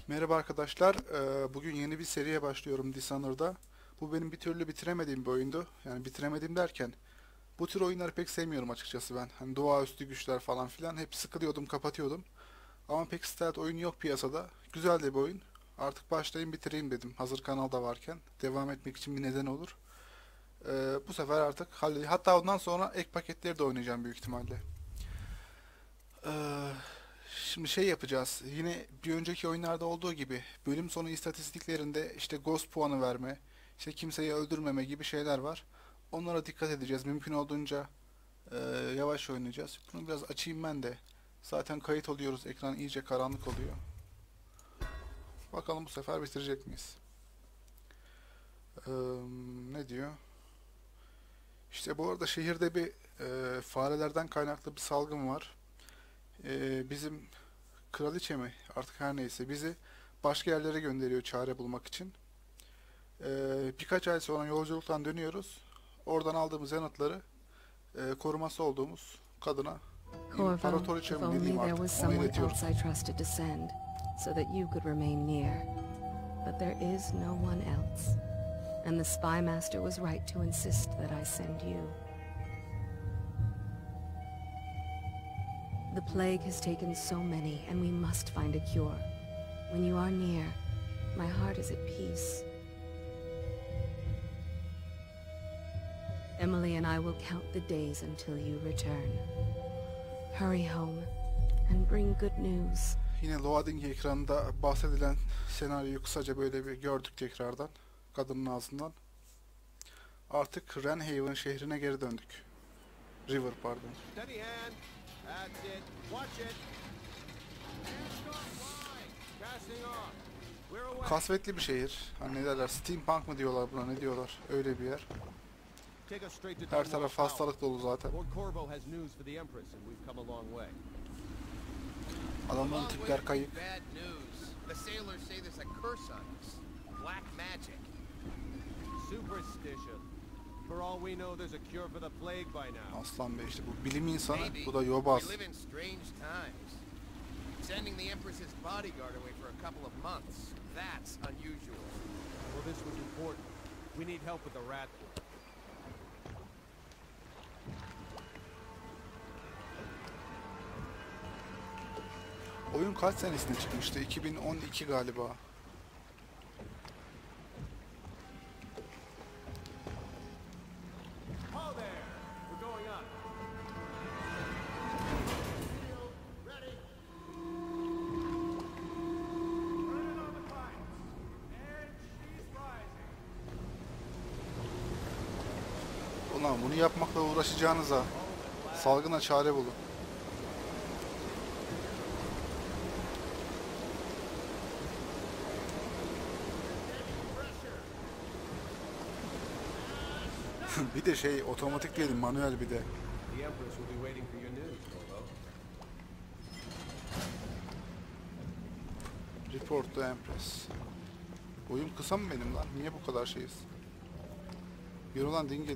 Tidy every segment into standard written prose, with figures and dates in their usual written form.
Merhaba arkadaşlar. Bugün yeni bir seriye başlıyorum Dishonored'da. Bu benim bir türlü bitiremediğim bir oyundu. Yani bitiremediğim derken bu tür oyunları pek sevmiyorum açıkçası ben. Hani doğaüstü güçler falan filan hep sıkılıyordum, kapatıyordum. Ama pek stealth oyun yok piyasada. Güzel de bir oyun. Artık başlayayım bitireyim dedim. Hazır kanalda varken devam etmek için bir neden olur. Bu sefer artık hatta ondan sonra ek paketleri de oynayacağım büyük ihtimalle. Ee, Şimdi şey yapacağız. Yine bir önceki oyunlarda olduğu gibi bölüm sonu istatistiklerinde işte ghost puanı verme, işte kimseyi öldürmeme gibi şeyler var. Onlara dikkat edeceğiz. Mümkün olduğunca e, yavaş oynayacağız. Bunu biraz açayım ben de. Zaten kayıt oluyoruz. Ekran iyice karanlık oluyor. Bakalım bu sefer bitirecek miyiz? Ee, Ne diyor? İşte bu arada şehirde bir farelerden kaynaklı bir salgın var. Bizim kraliçe mi artık her neyse bizi başka yerlere gönderiyor çare bulmak için. Birkaç ay sonra yolculuktan dönüyoruz. Oradan aldığımız yanıtları koruması olduğumuz kadına Corvo, imparatoriçe if mi ne only diyeyim there artık was ona someone iletiyoruz. else I trusted to send, so that you could remain near. But there is no one else. And the spy master was right to insist that I send you. The plague has taken so many, and we must find a cure. When you are near, my heart is at peace. Emily and I will count the days until you return. Hurry home, and bring good news. Yine loading ekranında bahsedilen senaryoyu kısaca böyle bir gördük tekrardan kadının ağzından. Artık Renhaven şehrine geri döndük. River pardon. Steady hand. That's it. Watch it. And stop line. Casting off. We're away. Kasvetli bir şehir. Hani ne derler? Steampunk mı diyorlar buna? Ne diyorlar? Öyle bir yer. Take us straight to Her Dunwall taraf Tower. hastalık dolu zaten. Lord Corvo has news for the Empress, and we've come a long way. Adamların Long tipler way kayık. bad news. The sailors say there's a curse on us. Black magic. Superstition. For all we know, there's a cure for the plague by now. Aslan Bey işte bu bilim insanı, Maybe. bu da yobaz. We live in strange times. Sending the Empress's bodyguard away for a couple of months. That's unusual. Well, this was important. We need help with the rat plague. Oyun kaç senesinde çıkmıştı? 2012 galiba. Oh, there! We're going up. Ready. Turning on the pipes. And she's rising. Ulan bunu yapmakla uğraşacağınıza salgına çare bulun. Bir de şey otomatik değil manuel bir de. The Empress will be waiting for your news, Corvo. Report to Empress. Boyum kısa mı benim lan? Niye bu kadar şeyiz? Yürü lan dingil.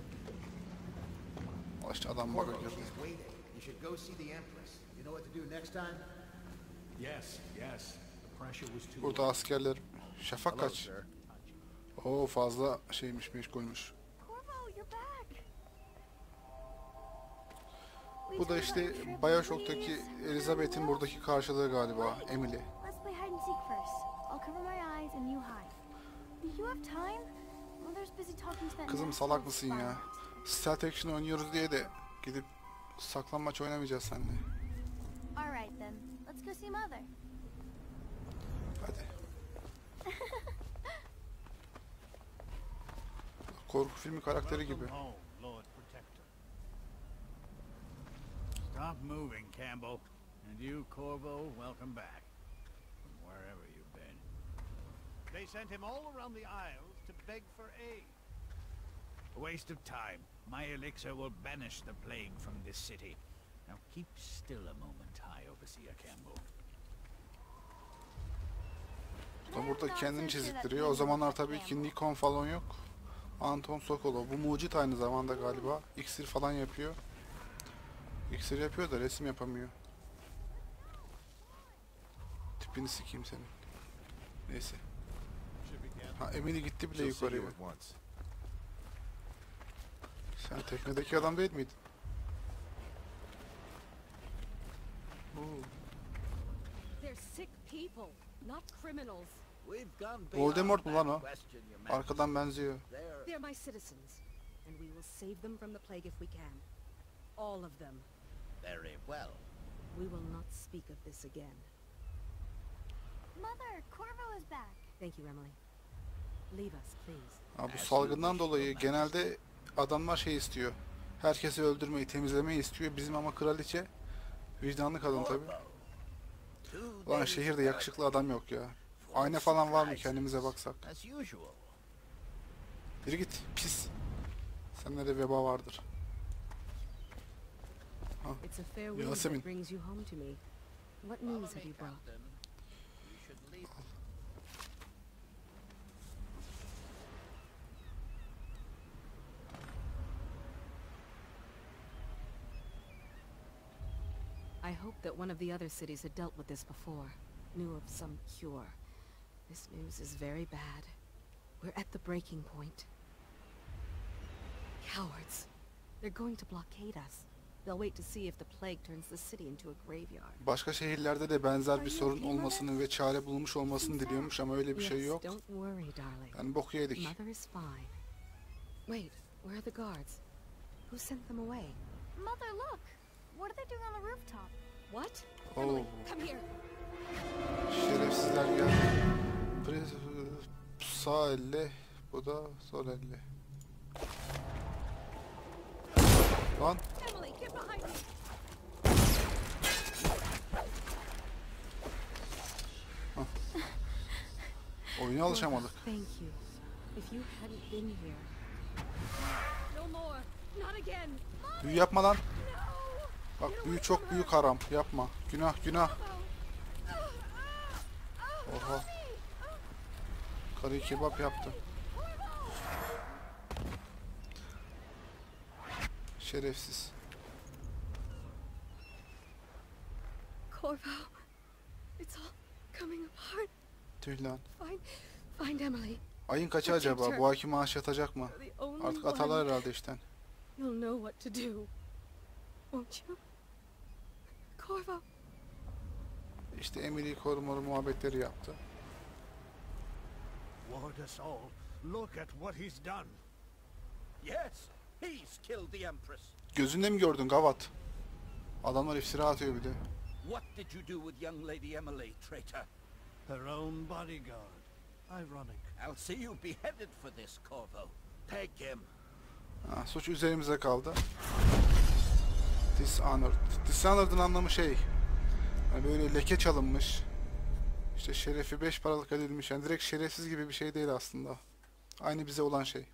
Al işte adam baka Corvo, girdi. she's waiting. You should go see the Empress. You know what to do next time? Yes, yes. The pressure was too Burada askerler. Şafak Hello, kaç? sir. Oo fazla şeymiş meşgulmüş. Corvo, you're back. Bu da işte Bioshock'taki Elizabeth'in buradaki karşılığı galiba. Emily. Let's play hide and seek first. I'll cover my eyes and you hide. Do you have time? Mother's busy talking to that Kızım nasty salak old mısın spy. ya? Stealth action oynuyoruz diye de gidip saklanmaç oynamayacağız seninle. All right then. Let's go see Mother. Hadi. Korku filmi karakteri gibi. Welcome home, Lord Protector. Stop moving, Campbell. And you, Corvo, welcome back. From wherever you've been. They sent him all around the Isles to beg for aid. A waste of time. My elixir will banish the plague from this city. Now keep still a moment, High Overseer Campbell. Da burada kendini çiziktiriyor. O zamanlar tabii ki Nikon falan yok. Anton Sokolov. Bu mucit aynı zamanda galiba. İksir falan yapıyor. İksir yapıyor da resim yapamıyor. Tipini sikeyim senin. Neyse. Should be careful. Ha Emily gitti bile She'll see yukarıya. you at once. Sen teknedeki adam değil miydin? Oo. They're sick people, not criminals. We've gone Voldemort mu lan o? question, Your Majesty. Arkadan benziyor. They're my citizens, and we will save them from the plague if we can. All of them. Very well. We will not speak of this again. Mother, Corvo is back. Thank you, Emily. Leave us, please. Ha, bu salgından dolayı genelde adamlar şey istiyor. Herkesi öldürmeyi, temizlemeyi istiyor. Bizim ama kraliçe vicdanlı kadın tabi. Ulan şehirde yakışıklı adam yok ya. Ayna falan var mı kendimize baksak? As usual. Yürü git pis. Sende de veba vardır. It's a fair wind Yasemin. that brings you home to me. What news have you brought? Captain. You should leave. I hoped that one of the other cities had dealt with this before, knew of some cure. This news is very bad. We're at the breaking point. Cowards. They're going to blockade us. They'll wait to see if the plague turns the city into a graveyard. Başka şehirlerde de benzer bir sorun olmasını ve çare bulmuş olmasını diliyormuş ama öyle bir şey Yes, yok. don't worry, darling. Yani boku yedik. Mother is fine. Wait, where are the guards? Who sent them away? Mother, look. What are they doing on the rooftop? What? Oo, Emily, come here. şerefsizler geldi. Sağ elle, bu da sol elle. Lan Emily, get behind me. oyuna alışamadık. Thank you. If you hadn't been here. No more. Not again. Büyü yapma lan. No. Bak büyü çok büyük haram. Yapma. Günah günah. Oha. Karıyı kebap yaptı. Şerefsiz. Corvo. It's all coming apart. Tüh lan. Find Emily. Ayın kaçı acaba? Bu ayki maaş yatacak mı? You're the only Artık one. atarlar herhalde işten. You'll know what to do. Won't you? Corvo. İşte Emily'yi korumalı muhabbetleri yaptı. Ward us all. Look at what he's done. Yes, he's killed the Empress. Gözünde mi gördün gavat? Adamlar iftira atıyor bir de. What did you do with young Lady Emily, traitor? Her own bodyguard. Ironic. I'll see you beheaded for this, Corvo. Take him. Ha, suç üzerimize kaldı. Dishonored. Dishonored'ın anlamı şey. Yani böyle leke çalınmış. İşte şerefi 5 paralık edilmiş. Yani direkt şerefsiz gibi bir şey değil aslında. Aynı bize olan şey.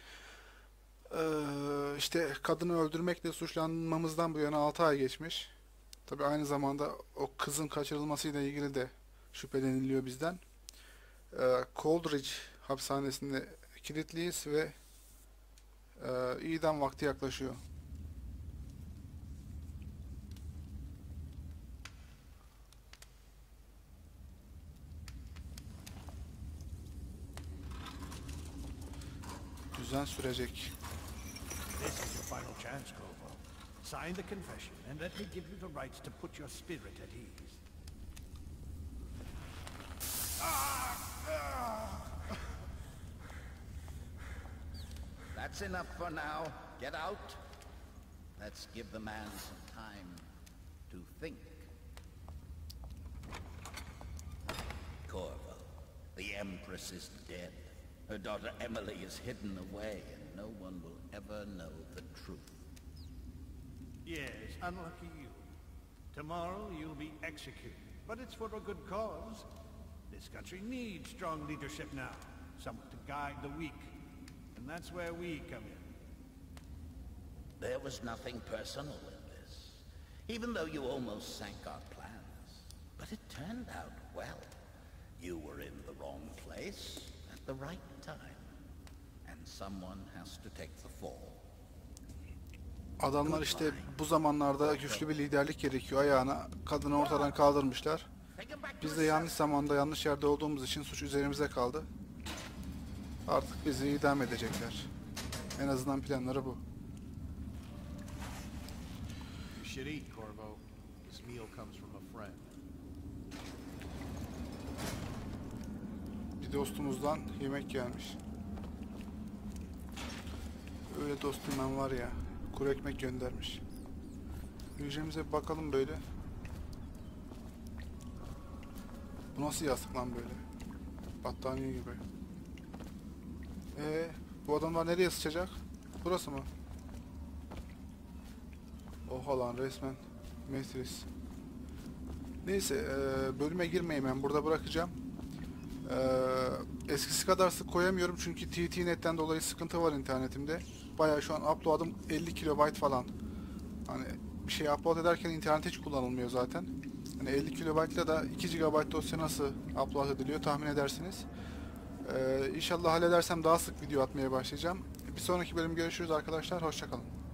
İşte kadını öldürmekle suçlanmamızdan bu yana 6 ay geçmiş. Tabi aynı zamanda o kızın kaçırılmasıyla ilgili de şüpheleniliyor bizden. Coldridge hapishanesinde kilitliyiz ve idam vakti yaklaşıyor. Düzen sürecek. This is your final chance, Corvo. Sign the confession and let me give you the rights to put your spirit at ease. That's enough for now. Get out. Let's give the man some time to think. Corvo, the Empress is dead. Her daughter Emily is hidden away, and no one will ever know the truth. Yes, unlucky you. Tomorrow you'll be executed, but it's for a good cause. This country needs strong leadership now, someone to guide the weak. And that's where we come in. There was nothing personal in this, even though you almost sank our plans. But it turned out well. You were in the wrong place at the right time, and someone has to take the fall. Adamlar işte bu zamanlarda güçlü bir liderlik gerekiyor ayağına. Kadını ortadan kaldırmışlar. Take him back to Biz his de cell. yanlış zamanda yanlış yerde olduğumuz için suç üzerimize kaldı. Artık bizi idam edecekler. En azından planları bu. You should eat, Corvo. This meal comes from a friend. Bir dostumuzdan yemek gelmiş. Öyle dostum ben var ya. Kuru ekmek göndermiş. Hücremize bir bakalım böyle. Bu nasıl yastık lan böyle? Battaniye gibi. Bu adamlar nereye sıçacak? Burası mı? Oha lan resmen. Metris. Neyse bölüme girmeyeyim, ben burada bırakacağım. Eskisi kadar sık koyamıyorum çünkü TT-Net'ten dolayı sıkıntı var internetimde. Bayağı şu an upload'um 50 KB falan. Hani bir şey upload ederken internet hiç kullanılmıyor zaten. Hani 50 KB ile da 2 GB dosya nasıl upload ediliyor tahmin edersiniz. İnşallah halledersem daha sık video atmaya başlayacağım. Bir sonraki bölüm görüşürüz arkadaşlar. Hoşça kalın.